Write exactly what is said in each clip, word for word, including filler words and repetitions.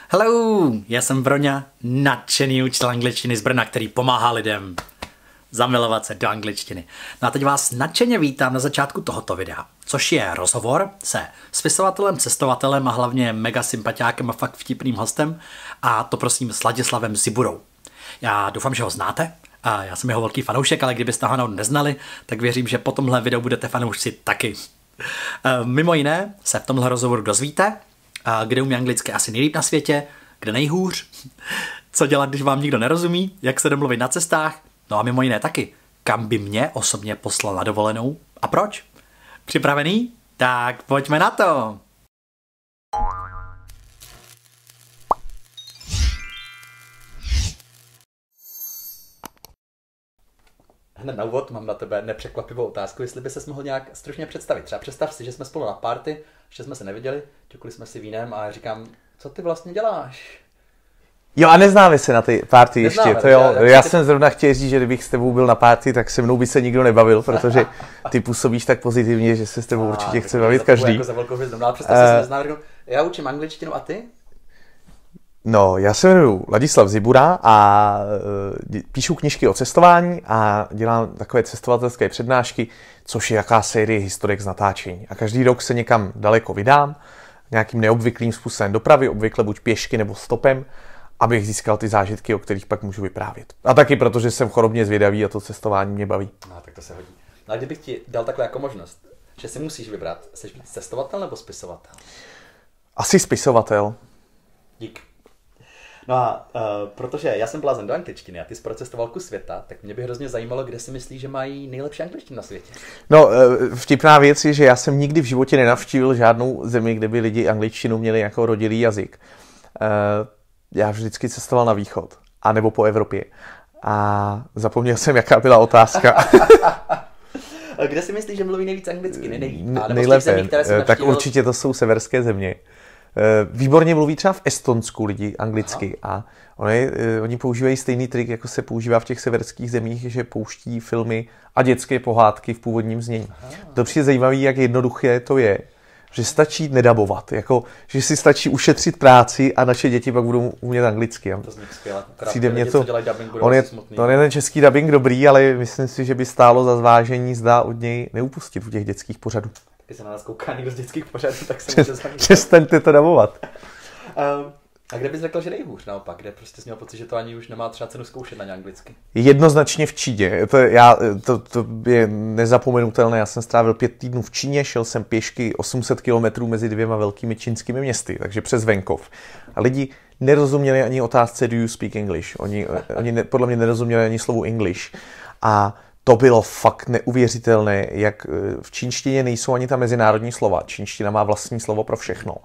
Hello, já jsem Broňa, nadšený učitel angličtiny z Brna, který pomáhá lidem zamilovat se do angličtiny. No a teď vás nadšeně vítám na začátku tohoto videa, což je rozhovor se spisovatelem, cestovatelem a hlavně mega sympatiákem a fakt vtipným hostem, a to prosím s Ladislavem Ziburou. Já doufám, že ho znáte, a já jsem jeho velký fanoušek, ale kdybyste ho neznali, tak věřím, že po tomhle videu budete fanoušci taky. Mimo jiné se v tomhle rozhovoru dozvíte, kde umí anglicky asi nejlíp na světě, kde nejhůř, co dělat, když vám nikdo nerozumí, jak se domluvit na cestách, no a mimo jiné taky, kam by mě osobně poslal na dovolenou a proč. Připravený? Tak pojďme na to! Hned na úvod mám na tebe nepřekvapivou otázku, jestli by ses mohl nějak stručně představit. Třeba představ si, že jsme spolu na party, ještě jsme se neviděli, ťukli jsme si vínem a říkám, co ty vlastně děláš? Jo, a neznáme se na ty party ještě, Neznáme, to jo. já- Já jsem zrovna chtěl říct, že kdybych s tebou byl na party, tak se mnou by se nikdo nebavil, protože ty působíš tak pozitivně, že se s tebou určitě chce bavit každý. Jako za velkou hvězdou, no, ale představ si, že se neznám, řeknu, já učím angličtinu a ty? No, já se jmenuji Ladislav Zibura a e, píšu knížky o cestování a dělám takové cestovatelské přednášky, což je jaká série historek z natáčení. A každý rok se někam daleko vydám, nějakým neobvyklým způsobem dopravy, obvykle buď pěšky nebo stopem, abych získal ty zážitky, o kterých pak můžu vyprávět. A taky protože jsem chorobně zvědavý a to cestování mě baví. No, tak to se hodí. No a kdybych ti dal takhle jako možnost, že si musíš vybrat, jsi víc cestovatel nebo spisovatel? Asi spisovatel. Dík. No a uh, protože já jsem blázen do angličtiny a ty jsi procestoval kus světa, tak mě by hrozně zajímalo, kde si myslíš, že mají nejlepší angličtinu na světě. No, e, vtipná věc je, že já jsem nikdy v životě nenavštívil žádnou zemi, kde by lidi angličtinu měli jako rodilý jazyk. E, já vždycky cestoval na východ, anebo po Evropě. A zapomněl jsem, jaká byla otázka. Kde si myslíš, že mluví nejvíc anglicky? Ne, nejlíp. A nebo z těch Nejlépe, zemí, které jsi tak navštívil? určitě to jsou severské země. Výborně mluví třeba v Estonsku lidi anglicky. Aha. A oni, oni používají stejný trik, jako se používá v těch severských zemích, že pouští filmy a dětské pohádky v původním znění. Aha. To přijde zajímavé, jak jednoduché to je, že stačí nedabovat, jako, že si stačí ušetřit práci a naše děti pak budou umět anglicky. To zní skvěle. Přijde mě lidi, to, co dělají dubbing, budou on je, asi smutný. on je ten český dubbing dobrý, ale myslím si, že by stálo za zvážení, zda od něj neupustit u těch dětských pořadů. Když se na nás kouká někdo z dětských pořadů, tak se může zamýšlet. Přestaňte to dabovat. Um, a kde bys řekl, že nejhůř naopak? Kde prostě jsi měl pocit, že to ani už nemá třeba cenu zkoušet na ně anglicky? Jednoznačně v Číně. To, je- já, to, to je nezapomenutelné. Já jsem strávil pět týdnů v Číně, šel jsem pěšky osm set kilometrů mezi dvěma velkými čínskými městy, takže přes venkov. A lidi nerozuměli ani otázce do you speak English. Oni, oni ne, podle mě nerozuměli ani slovu English. A to bylo fakt neuvěřitelné, jak eh, v čínštině nejsou ani ta mezinárodní slova. Čínština má vlastní slovo pro všechno.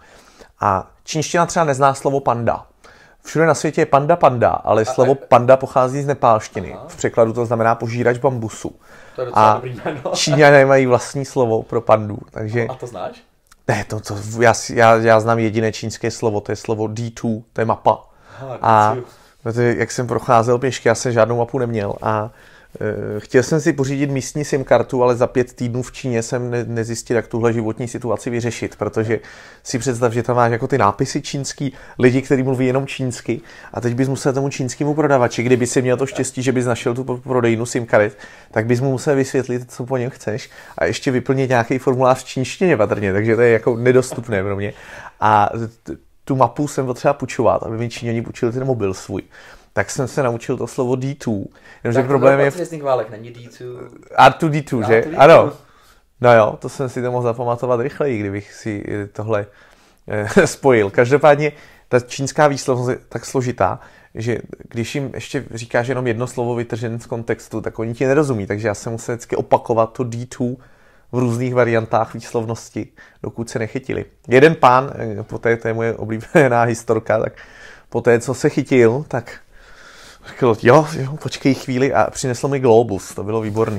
A čínština třeba nezná slovo panda. Všude na světě je panda panda, ale slovo panda pochází z nepálštiny. V překladu to znamená požírač bambusu. To je docela A dobrý jméno. Číňané mají vlastní slovo pro pandu, takže... A to znáš? Ne, to, to, já, si- já, já znám jediné čínské slovo, to je slovo D dva, to je mapa. Aha, A D dva. protože jak jsem procházel pěšky, já jsem žádnou mapu neměl a e, chtěl jsem si pořídit místní SIM kartu, ale za pět týdnů v Číně jsem ne, nezjistil, jak tuhle životní situaci vyřešit, protože si představ, že tam máš jako ty nápisy čínský, lidi, kteří mluví jenom čínsky a teď bys musel tomu čínskému prodavači, kdyby si měl to štěstí, že bys našel tu prodejnu SIM karet, tak bys mu musel vysvětlit, co po něm chceš a ještě vyplnit nějaký formulář v čínštině patrně, takže to je jako nedostupné pro mě. A t- tu mapu jsem potřeba půjčovat, aby mi Číňani půjčili ten mobil svůj. Tak jsem se naučil to slovo D dva. Jenomže Tak problém je... v- hvězdných válek, není D dva. R dva D dva, že? R dva D dva. Ano. No jo, to jsem si to mohl zapamatovat rychleji, kdybych si eh, tohle eh, spojil. Každopádně ta čínská výslovnost je tak složitá, že když jim ještě říkáš jenom jedno slovo vytržené z kontextu, tak oni ti nerozumí. Takže já jsem musel vždycky opakovat to D dva v různých variantách výslovnosti, dokud se nechytili. Jeden pán, eh, poté, to je moje oblíbená historka, tak poté, co se chytil, tak řekl, jo, jo, počkej chvíli a přinesl mi globus, to bylo výborný.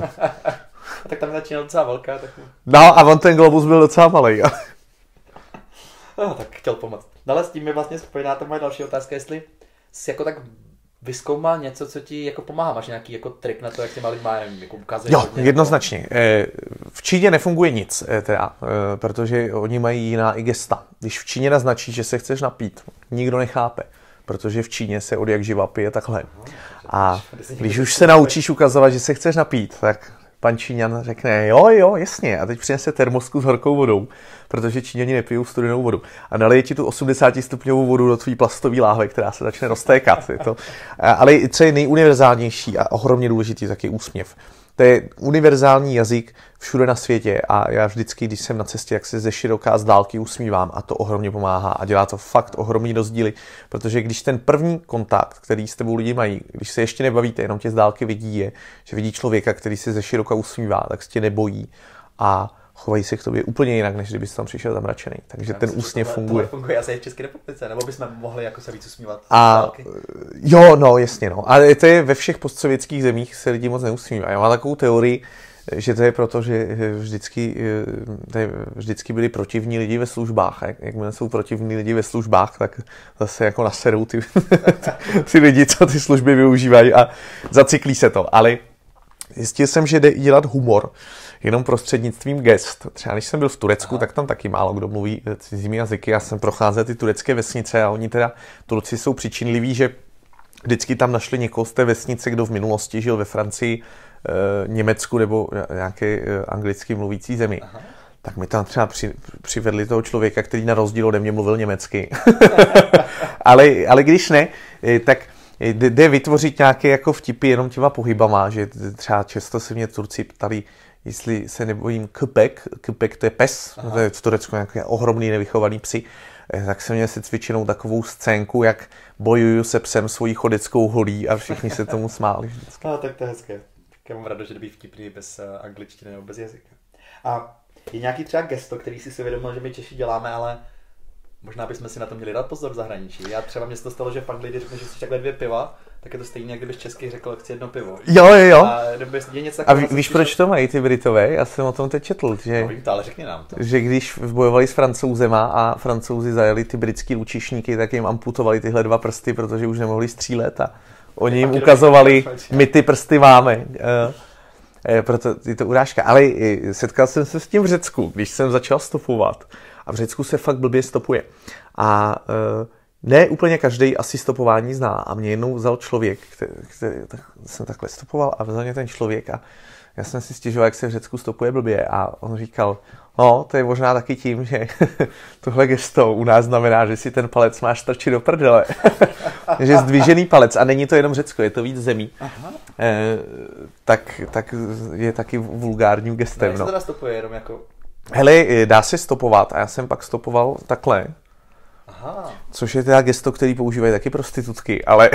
Tak tam začínala docela velká, tak mu... No a on ten globus byl docela malý. No, tak chtěl pomoct. Dále s tím je vlastně spojená ta moje další otázka, jestli jsi jako tak vyzkoumal něco, co ti jako pomáhá? Máš nějaký jako trik na to, jak těma lidma, nevím, jako ukazuješ? Jo, jednoznačně. V Číně nefunguje nic, teda, protože oni mají jiná i gesta. Když v Číně naznačí, že se chceš napít, nikdo nechápe, protože v Číně se od jak živa pije takhle. A když už se naučíš ukazovat, že se chceš napít, tak pan Číňan řekne, jo, jo, jasně, a teď přinese termosku s horkou vodou, protože Číňani nepijou studenou vodu. A nalije ti tu osmdesátistupňovou vodu do tvý plastové láhve, která se začne roztékat. Je to. Ale co je nejuniverzálnější a ohromně důležitý, tak je úsměv. To je univerzální jazyk všude na světě a já vždycky, když jsem na cestě, jak se ze široká z dálky usmívám a to ohromně pomáhá a dělá to fakt ohromný rozdíly, protože když ten první kontakt, který s tebou lidi mají, když se ještě nebavíte, jenom tě z dálky vidí, je, že vidí člověka, který se ze široka usmívá, tak se tě nebojí a chovají se k tobě úplně jinak, než kdyby jsi tam přišel zamračený. Takže já ten úsměv tohle, funguje. Tohle funguje asi v České republice, nebo bychom mohli jako se víc usmívat a, z dálky? Jo, no, jasně, no. Ale to je ve všech postsovětských zemích se lidi moc neusmívají. Já mám takovou teorii, že to je proto, že vždycky, vždycky byli protivní lidi ve službách. A jak, jakmile jsou protivní lidi ve službách, tak zase jako naserou ty, ty lidi, co ty služby využívají a zacyklí se to. Ale zjistil jsem, že jde dělat humor jenom prostřednictvím gest. Třeba když jsem byl v Turecku, Aha. tak tam taky málo kdo mluví cizími jazyky. Já jsem procházel ty turecké vesnice a oni teda, Turci jsou přičinliví, že vždycky tam našli někoho z té vesnice, kdo v minulosti žil ve Francii, Německu nebo nějaké anglicky mluvící zemi. Aha. Tak mi tam třeba při, přivedli toho člověka, který na rozdíl ode mě mluvil německy. ale, ale když ne, tak jde vytvořit nějaké jako vtipy jenom těma pohybama, že třeba často se mě Turci ptali, jestli se nebojím köpek, köpek to je pes, Aha. to je v Turecku nějaký ohromný nevychovaný psi, tak jsem měl se cvičenou takovou scénku, jak bojuju se psem svojí chodeckou holí a všichni se tomu smáli vždycky. No, tak to je hezké. Tak já mám rád, že to být vtipný bez uh, angličtiny nebo bez jazyka. A je nějaký třeba gesto, který si si uvědomil, že my Češi děláme, ale možná bychom si na to měli dát pozor v zahraničí. Já třeba mě se to stalo, že v Anglii, když řekne, že si takhle dvě piva, tak je to stejně, jak kdybych česky řekl, chci jedno pivo. Jo, jo, jo. A, je něco a ví, víš, proč to mají ty Britové? Já jsem o tom teď četl, že, no, vím to, ale řekni nám to. Že když bojovali s Francouzema a Francouzi zajeli ty britský lučišníky, tak jim amputovali tyhle dva prsty, protože už nemohli střílet a oni jim ukazovali, my ty prsty máme. Proto je to urážka. Ale setkal jsem se s tím v Řecku, když jsem začal stopovat. A v Řecku se fakt blbě stopuje. A ne úplně každý asi stopování zná. A mě jednou vzal člověk, který, který tak, jsem takhle stopoval a vzal mě ten člověk a já jsem si stěžoval, jak se v Řecku stopuje blbě. A on říkal, no, to je možná taky tím, že tohle gesto u nás znamená, že si ten palec máš strčit do prdele. Že zdvižený palec, a není to jenom Řecko, je to víc zemí, eh, tak, tak je taky vulgárním gestem. No, jak se teda stopuje, jenom jako... Hele, dá se stopovat a já jsem pak stopoval takhle. Aha. Což je teda gesto, který používají taky prostitutky, ale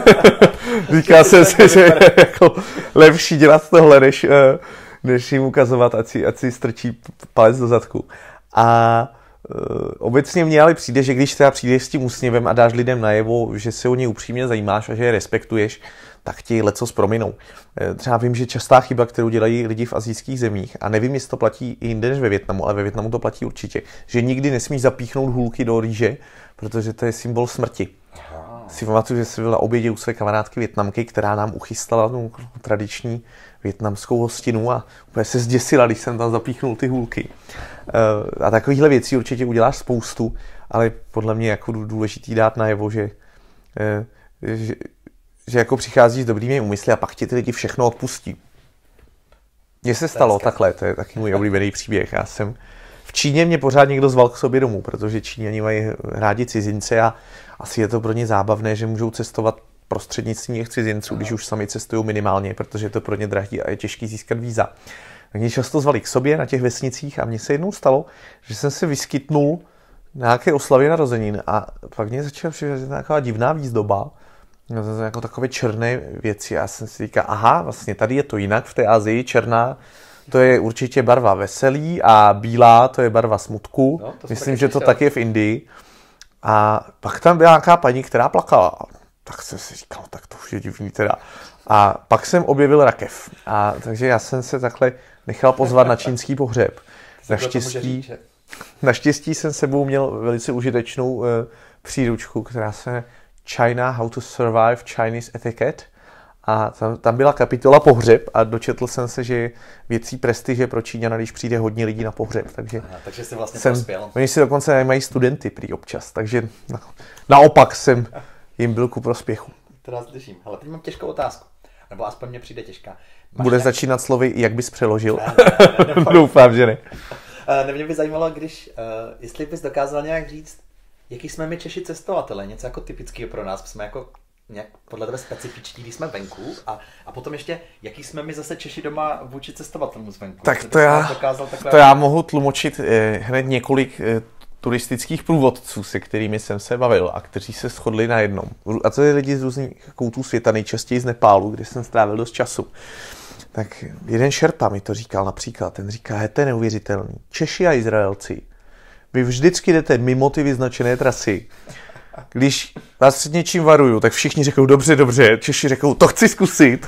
říká se si, že je jako lepší dělat tohle, než, než jim ukazovat, ať si, ať si strčí palec do zadku. A uh, obecně mně ale přijde, že když teda přijdeš s tím úsměvem a dáš lidem najevo, že se o ně upřímně zajímáš a že je respektuješ, tak ti lecos prominou. Třeba vím, že častá chyba, kterou dělají lidi v asijských zemích, a nevím, jestli to platí i jinde než ve Vietnamu, ale ve Vietnamu to platí určitě, že nikdy nesmíš zapíchnout hůlky do rýže, protože to je symbol smrti. Aha. Si pamatuju, že jsem byl na obědě u své kamarádky Vietnamky, která nám uchystala tu tradiční vietnamskou hostinu a úplně se zděsila, když jsem tam zapíchnul ty hůlky. A takovýchhle věcí určitě uděláš spoustu, ale podle mě jako důležitý dát najevo, že, že že jako přichází s dobrými úmysly a pak ti ty lidi všechno odpustí. Mně se stalo takhle, to je taky můj oblíbený příběh. Já jsem v Číně mě pořád někdo zval k sobě domů, protože Číňani mají rádi cizince a asi je to pro ně zábavné, že můžou cestovat prostřednictvím těch cizinců, když už sami cestují minimálně, protože je to pro ně drahý a je těžký získat víza. Tak mě často zvali k sobě na těch vesnicích a mně se jednou stalo, že jsem se vyskytnul na nějaké oslavě narozenin a pak mě začala přicházet taková divná výzdoba, jako takové černé věci. Já jsem si říkal, aha, vlastně tady je to jinak v té Asii, černá, to je určitě barva veselí a bílá, to je barva smutku. No, myslím, že to taky je v Indii. A pak tam byla nějaká paní, která plakala. Tak jsem si říkal, tak to už je divný teda. A pak jsem objevil rakev. A takže já jsem se takhle nechal pozvat na čínský pohřeb. Naštěstí, naštěstí jsem sebou měl velice užitečnou uh, příručku, která se China, How to Survive Chinese Etiquette. A tam, tam byla kapitola pohřeb a dočetl jsem se, že věcí prestiže pro Číňana, když přijde hodně lidí na pohřeb. Takže, Aha, takže jsi vlastně jsem, prospěl. Oni si dokonce nemají studenty prý občas, takže na, naopak jsem jim byl ku prospěchu. Teda slyším. Ale teď mám těžkou otázku. Nebo aspoň mě přijde těžká. Máš Bude nějak... začínat slovy, jak bys přeložil? Ne, ne, ne, ne, Doufám, že ne. ne, mě by zajímalo, když, uh, jestli bys dokázal nějak říct, jaký jsme my Češi cestovatele, něco jako typického pro nás, jsme jako nějak podle tebe specifičtí, když jsme venku, a, a potom ještě, jaký jsme my zase Češi doma vůči cestovatelům zvenku. Tak to já, takhle... to já mohu tlumočit eh, hned několik eh, turistických průvodců, se kterými jsem se bavil a kteří se shodli na jednom. A to je lidi z různých koutů světa, nejčastěji z Nepálu, kde jsem strávil dost času. Tak jeden šerpa mi to říkal například, ten říká, je to neuvěřitelný. Češi a Izraelci, vy vždycky jdete mimo ty vyznačené trasy. Když vás před něčím varuju, tak všichni řeknou, dobře, dobře, Češi řeknou, to chci zkusit.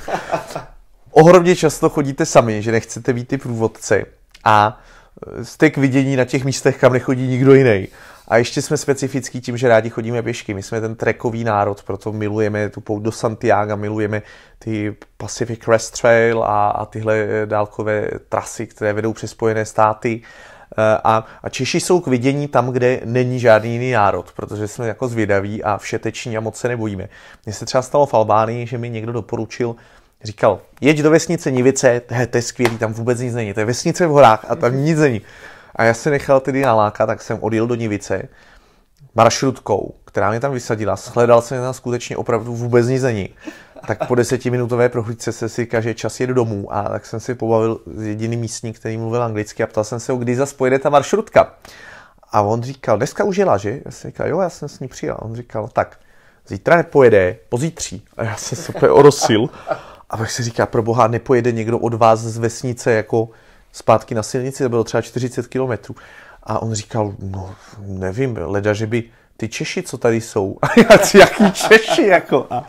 Ohromně často chodíte sami, že nechcete být ty průvodce a jste k vidění na těch místech, kam nechodí nikdo jiný. A ještě jsme specifický tím, že rádi chodíme pěšky. My jsme ten trekový národ, proto milujeme tu pouť do Santiago, milujeme ty Pacific Crest Trail a, a tyhle dálkové trasy, které vedou přes Spojené státy. A, a Češi jsou k vidění tam, kde není žádný jiný národ, protože jsme jako zvědaví a všeteční a moc se nebojíme. Mně se třeba stalo v Albánii, že mi někdo doporučil, říkal, jeď do vesnice Nivice, he, to je skvělý, tam vůbec nic není, to je vesnice v horách a tam nic není. A já se nechal tedy nalákat, tak jsem odjel do Nivice maršrutkou, která mě tam vysadila, shledal jsem, že tam skutečně opravdu vůbec nic není. Tak po desetiminutové prohlídce se si říká, že čas jedu domů, a tak jsem si pobavil s jediným místním, který mluvil anglicky, a ptal jsem se ho, kdy zas pojede ta maršrutka. A on říkal, dneska už jela, že? Já jsem říkal, jo, já jsem s ní přijel. A on říkal, tak, zítra nepojede, pozítří. A já jsem se úplně orosil. A pak se říká, pro boha, nepojede někdo od vás z vesnice jako zpátky na silnici, to bylo třeba čtyřicet kilometrů. A on říkal, no nevím, leda, že by ty Češi, co tady jsou, a já, jaký Češi, jako. A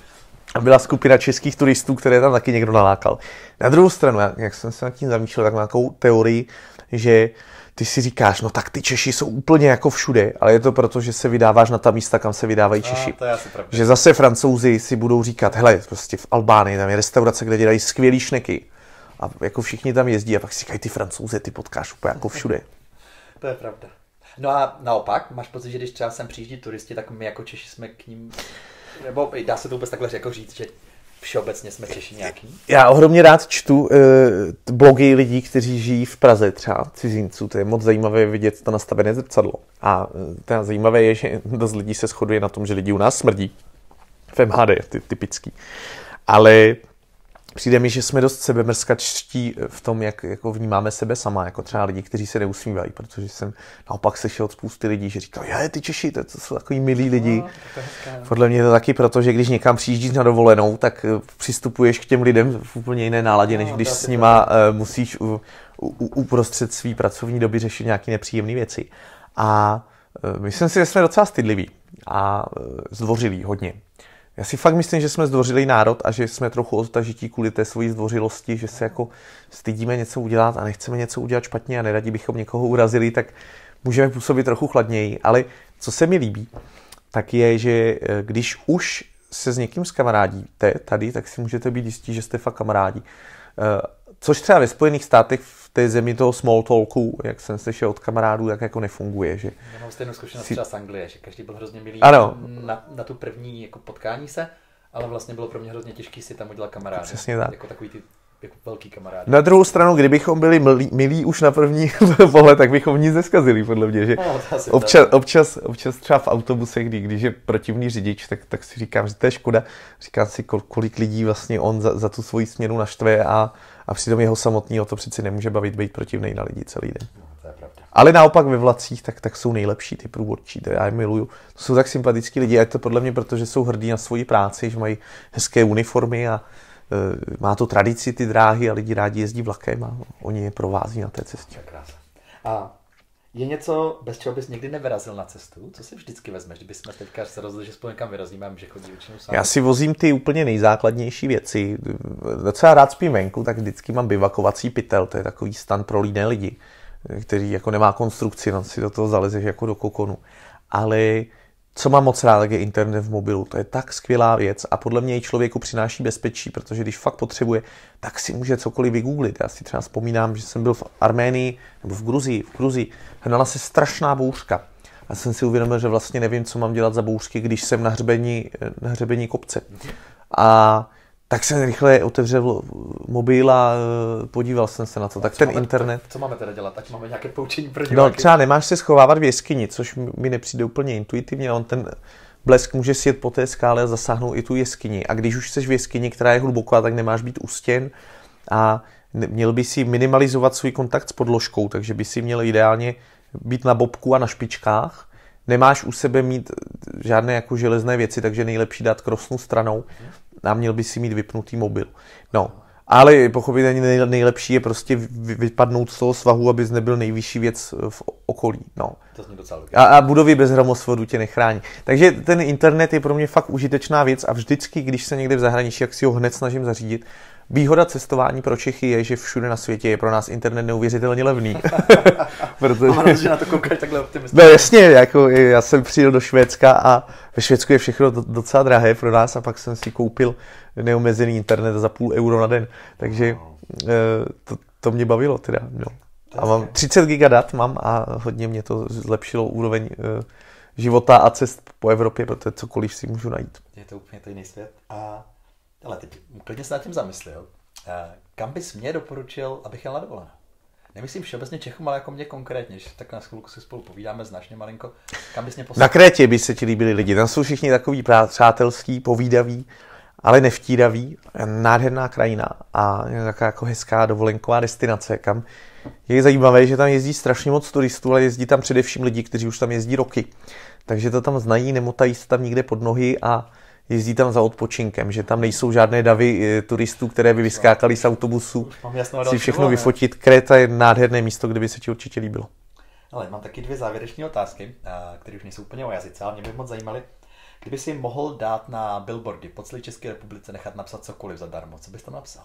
A byla skupina českých turistů, které tam taky někdo nalákal. Na druhou stranu, jak jsem se nad tím zamýšlel, tak mám takovou teorii, že ty si říkáš, no tak ty Češi jsou úplně jako všude, ale je to proto, že se vydáváš na ta místa, kam se vydávají Češi. No, to je asi pravda. Že zase Francouzi si budou říkat, hele, prostě v Albánii, tam je restaurace, kde dělají skvělý šneky. A jako všichni tam jezdí a pak si říkají, ty Francouzi, ty potkáš úplně jako všude. To je pravda. No a naopak, máš pocit, že když třeba sem přijíždí turisti, tak my jako Češi jsme k ním... Nebo dá se to vůbec takhle jako říct, že všeobecně jsme Češi nějaký? Já ohromně rád čtu uh, blogy lidí, kteří žijí v Praze, třeba cizinců. To je moc zajímavé vidět to nastavené zrcadlo. A uh, to zajímavé je, že dost lidí se shoduje na tom, že lidi u nás smrdí. V M H D, ty, typický. Ale přijde mi, že jsme dost sebemrskačtí v tom, jak jako vnímáme sebe sama, jako třeba lidi, kteří se neusmívají, protože jsem naopak slyšel od spousty lidí, že říkají, je, ty Češi, to, to jsou takový milí lidi. No, to Podle mě je to taky proto, že když někam přijíždíš na dovolenou, tak přistupuješ k těm lidem v úplně jiné náladě, no, než když s nima uh, musíš u, u, uprostřed svý pracovní doby řešit nějaké nepříjemné věci. A uh, myslím si, že jsme docela stydliví a uh, zdvořilí hodně. Já si fakt myslím, že jsme zdvořilý národ a že jsme trochu odtažití kvůli té svojí zdvořilosti, že se jako stydíme něco udělat a nechceme něco udělat špatně a neradi bychom někoho urazili, tak můžeme působit trochu chladněji. Ale co se mi líbí, tak je, že když už se s někým zkamarádíte tady, tak si můžete být jistí, že jste fakt kamarádi. Což třeba ve Spojených státech v té zemi toho small talku, jak jsem slyšel od kamarádů, tak jako nefunguje. Že já mám stejnou zkušenost si... třeba z Anglie, že každý byl hrozně milý na, na tu první jako potkání se, ale vlastně bylo pro mě hrozně těžké si tam udělat kamarády. Přesně tak. Jako takový ty jako velký kamarády. Na druhou stranu, kdybychom byli milí, milí už na první pohled, tak bychom nic neskazili, podle mě. Že no, občas, občas, občas třeba v autobuse, kdy, když je protivný řidič, tak, tak si říkám, že to je škoda. Říkám si, kolik lidí vlastně on za, za tu svoji směnu naštve a, a přitom jeho samotného to přeci nemůže bavit být protivnej na lidi celý den. No, to je pravda. Ale naopak ve vlacích tak, tak jsou nejlepší ty průvodčí, to já je miluju. To jsou tak sympatický lidi a je to podle mě, protože jsou hrdí na svoji práci, že mají hezké uniformy a má to tradici ty dráhy a lidi rádi jezdí vlakem a oni je provází na té cestě. A je něco, bez čeho bys nikdy nevyrazil na cestu? Co si vždycky vezmeš, kdybychom teďka se rozhodli, že spolu někam vyrazíme, že chodí většinou sám? Já si vozím ty úplně nejzákladnější věci. Docela rád spím venku, tak vždycky mám bivakovací pytel, to je takový stan pro líné lidi, který jako nemá konstrukci, no si do toho zalezeš jako do kokonu. Ale co mám moc rád, tak je internet v mobilu. To je tak skvělá věc a podle mě i člověku přináší bezpečí, protože když fakt potřebuje, tak si může cokoliv vygooglit. Já si třeba vzpomínám, že jsem byl v Arménii nebo v Gruzii, v Gruzii, hnala se strašná bouřka. A jsem si uvědomil, že vlastně nevím, co mám dělat za bouřky, když jsem na hřebení, na hřebení kopce. A tak jsem rychle otevřel mobil a podíval jsem se na to. Tak ten máme, internet... Co máme teda dělat? Ať máme nějaké poučení pro diváky? diváky? No třeba nemáš se schovávat v jeskyni, což mi nepřijde úplně intuitivně. On ten blesk může sjet po té skále a zasáhnout i tu jeskyni. A když už jsi v jeskyni, která je hluboká, tak nemáš být u stěn a měl by si minimalizovat svůj kontakt s podložkou, takže by si měl ideálně být na bobku a na špičkách. Nemáš u sebe mít žádné jako železné věci, takže nejlepší dát krosnu stranou a měl by si mít vypnutý mobil. No, ale pochopitelně nejlepší je prostě vypadnout z toho svahu, abys nebyl nejvyšší věc v okolí. No. To zní docela a, a budovy bez hromosvodu tě nechrání. Takže ten internet je pro mě fakt užitečná věc a vždycky, když se někde v zahraničí, jak si ho hned snažím zařídit. Výhoda cestování pro Čechy je, že všude na světě je pro nás internet neuvěřitelně levný. Protože... Mám že na to koukáš takhle optimisticky. No jasně, jako já jsem přijel do Švédska a ve Švédsku je všechno docela drahé pro nás a pak jsem si koupil neomezený internet za půl euro na den. Takže to, to mě bavilo teda. No. A mám třicet giga dat mám a hodně mě to zlepšilo úroveň života a cest po Evropě, protože cokoliv si můžu najít. Je to úplně to jiný svět. A ale teď klidně se nad tím zamyslel. Kam bys mě doporučil, abych jel na dovolenou? Nemyslím všeobecně Čechům, ale jako mě konkrétně, že tak na chvilku si spolu povídáme značně malinko. Kam bys mě poslal? Na Krétě by se ti líbili lidi. Tam jsou všichni takový přátelský, povídaví, ale nevtíraví. Nádherná krajina a taková jako hezká dovolenková destinace, kam je zajímavé, že tam jezdí strašně moc turistů, ale jezdí tam především lidi, kteří už tam jezdí roky. Takže to tam znají, nemotají se tam nikde pod nohy a jezdí tam za odpočinkem, že tam nejsou žádné davy turistů, které by vyskákali z autobusu, si všechno vyfotit. Kréta je nádherné místo, kde by se ti určitě líbilo. Ale mám taky dvě závěrečné otázky, které už nejsou úplně o jazyce, ale mě by moc zajímaly. Kdyby si mohl dát na billboardy po celé České republice nechat napsat cokoliv zadarmo, co bys tam napsal?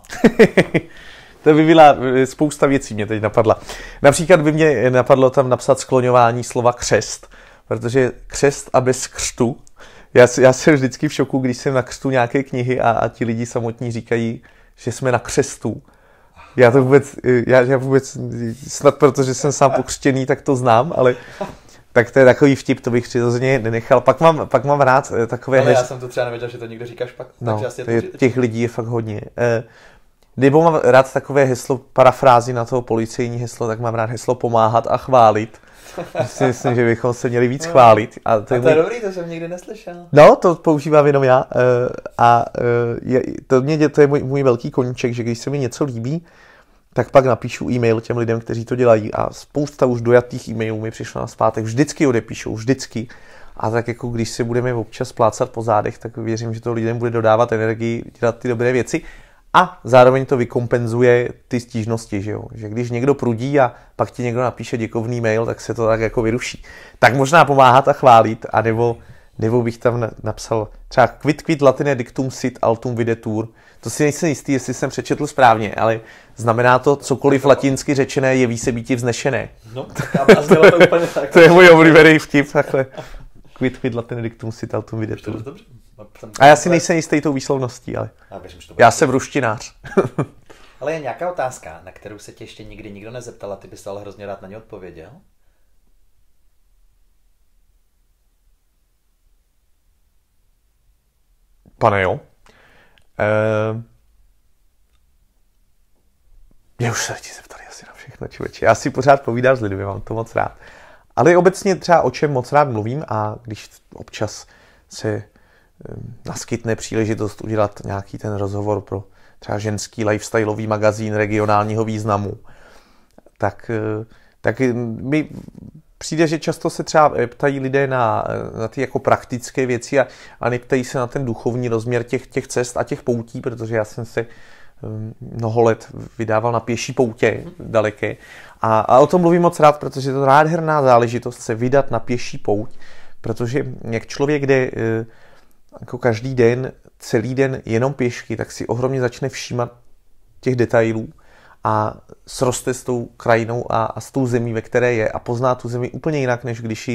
To by byla spousta věcí, mě teď napadla. Například by mě napadlo tam napsat skloňování slova křest, protože křest a bez křtu. Já, já jsem vždycky v šoku, když jsem na křtu nějaké knihy a, a ti lidi samotní říkají, že jsme na křestu. Já to vůbec, já, já vůbec, snad protože jsem sám pokřtěný, tak to znám, ale tak to je takový vtip, to bych přirozeně nenechal. Pak mám, pak mám rád takové... Ale já jsem to třeba nevěděl, že to někdo říká špatně. No, to je, těch lidí je fakt hodně. Nebo mám rád takové heslo, parafrázi na toho policejní heslo, tak mám rád heslo pomáhat a chválit. Myslím, myslím, že bychom se měli víc chválit. A to je, a to je můj... dobrý, to jsem nikdy neslyšel. No, to používám jenom já. A je, to, mě, to je můj, můj velký koníček, že když se mi něco líbí, tak pak napíšu e-mail těm lidem, kteří to dělají. A spousta už dojatých e-mailů mi přišlo na zpátek. Vždycky odepíšou, vždycky. A tak jako když se budeme občas plácat po zádech, tak věřím, že to lidem bude dodávat energii, dělat ty dobré věci. A zároveň to vykompenzuje ty stížnosti, že jo? Že když někdo prudí a pak ti někdo napíše děkovný mail, tak se to tak jako vyruší. Tak možná pomáhat a chválit, anebo, nebo bych tam napsal třeba quid quid latine dictum sit altum videtur. To si nejsem jistý, jestli jsem přečetl správně, ale znamená to cokoliv latinsky řečené, jeví se býti vznešené. No, tak a to, to, úplně tak. To je můj oblíbený vtip, takhle. Quid quid latine dictum sit altum videtur. Dobře. A já si nejsem jistý tou výslovností, ale já, věřím, já jsem ruštinář. Ale je nějaká otázka, na kterou se tě ještě nikdy nikdo nezeptal a ty bys ale hrozně rád na ně odpověděl? Pane jo. Uh, já už se ti zeptali asi na všechno, člověče. Já si pořád povídám s lidmi, mám to moc rád. Ale obecně třeba o čem moc rád mluvím a když občas se naskytne příležitost udělat nějaký ten rozhovor pro třeba ženský lifestyleový magazín regionálního významu, tak, tak mi přijde, že často se třeba ptají lidé na, na ty jako praktické věci a, a neptají se na ten duchovní rozměr těch, těch cest a těch poutí, protože já jsem se mnoho let vydával na pěší poutě daleké a, a o tom mluvím moc rád, protože to je nádherná záležitost se vydat na pěší pouť, protože jak člověk jde jako každý den, celý den jenom pěšky, tak si ohromně začne všímat těch detailů a sroste s tou krajinou a, a s tou zemí, ve které je a pozná tu zemi úplně jinak, než když ji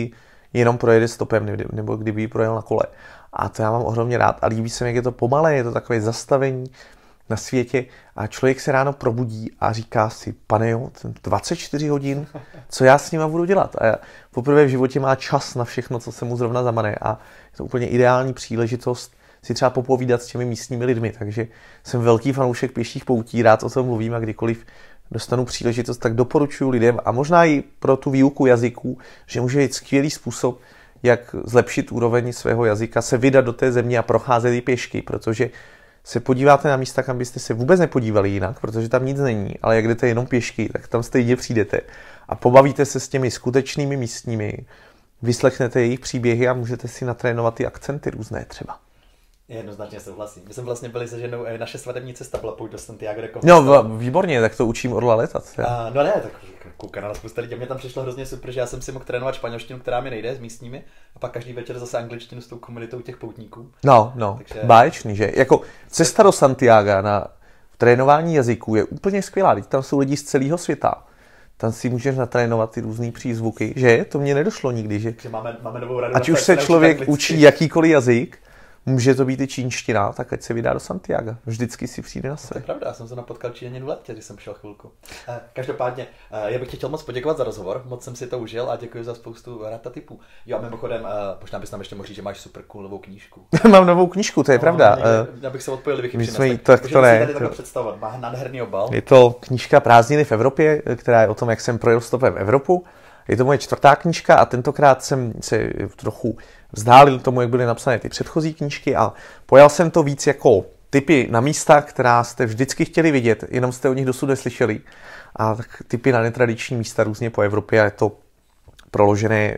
jenom projede stopem, nebo kdyby ji projel na kole. A to já mám ohromně rád a líbí se mi, jak je to pomalé, je to takové zastavení na světě a člověk se ráno probudí a říká si, pane jo, dvacet čtyři hodin, co já s nima budu dělat? A já poprvé v životě má čas na všechno, co se mu zrovna zamane a je to úplně ideální příležitost si třeba popovídat s těmi místními lidmi, takže jsem velký fanoušek pěších poutí, rád o tom mluvím a kdykoliv dostanu příležitost, tak doporučuji lidem a možná i pro tu výuku jazyků, že může být skvělý způsob, jak zlepšit úroveň svého jazyka, se vydat do té země a procházet i pěšky, protože se podíváte na místa, kam byste se vůbec nepodívali jinak, protože tam nic není, ale jak jdete jenom pěšky, tak tam stejně přijdete a pobavíte se s těmi skutečnými místními, vyslechnete jejich příběhy a můžete si natrénovat i akcenty různé třeba. Jednoznačně souhlasím. My jsme vlastně byli se ženou, naše svatební cesta byla půjď do Santiago de Compostela. No, výborně, tak to učím Orla letat. A, no ne, tak kouká na nás spousta lidí. Mně tam přišlo hrozně super, že já jsem si mohl trénovat španělštinu, která mi nejde s místními, a pak každý večer zase angličtinu s tou komunitou těch poutníků. No, no, takže... báječný, že? Jako cesta do Santiaga na trénování jazyků je úplně skvělá, teď tam jsou lidi z celého světa. Tam si můžeš natrénovat ty různý přízvuky, že? To mně nedošlo nikdy, že? že máme, máme novou radu. Ať už se člověk učí jakýkoliv jazyk, může to být i čínština, tak ať se vydá do Santiaga. Vždycky si přijde na své. To je pravda, já jsem se napotkal Číňanin v létě, když jsem přišel chvilku. Každopádně, já bych tě chtěl moc poděkovat za rozhovor, moc jsem si to užil a děkuji za spoustu rad a tipů. Jo a mimochodem, možná bys nám ještě mohl říct, že máš super cool novou knížku. Mám novou knížku, to je no, pravda. Někde, abych se odpojil, kdybych ji přinesl. Tak to ne. Si tady to představovat, má nádherný obal. Je to knížka Prázdniny v Evropě, která je o tom, jak jsem projel stopem Evropu. Je to moje čtvrtá knížka a tentokrát jsem se trochu vzdálil tomu, jak byly napsané ty předchozí knížky a pojal jsem to víc jako tipy na místa, která jste vždycky chtěli vidět, jenom jste o nich dosud neslyšeli. A tak tipy na netradiční místa různě po Evropě a je to proložené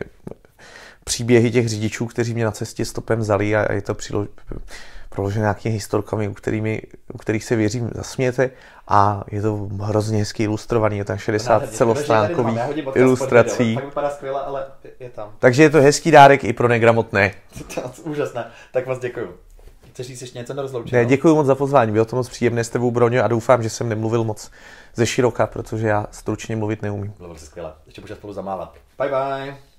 příběhy těch řidičů, kteří mě na cestě stopem vzali a je to přilo... proložené nějakými historkami, u, kterými, u kterých se věřím zasmějete a je to hrozně hezky ilustrovaný, je tam šedesát celostránkových ilustrací. Tak vypadá skvěle, ale je tam. Takže je to hezký dárek i pro negramotné. Úžasné, tak vás děkuju. Chceš říct ještě něco na rozloučení? Ne, děkuji moc za pozvání, bylo to moc příjemné s tebou, Broňo, a doufám, že jsem nemluvil moc ze široka, protože já stručně mluvit neumím. Bylo to skvěle, ještě můžeme spolu zamávat. Bye bye.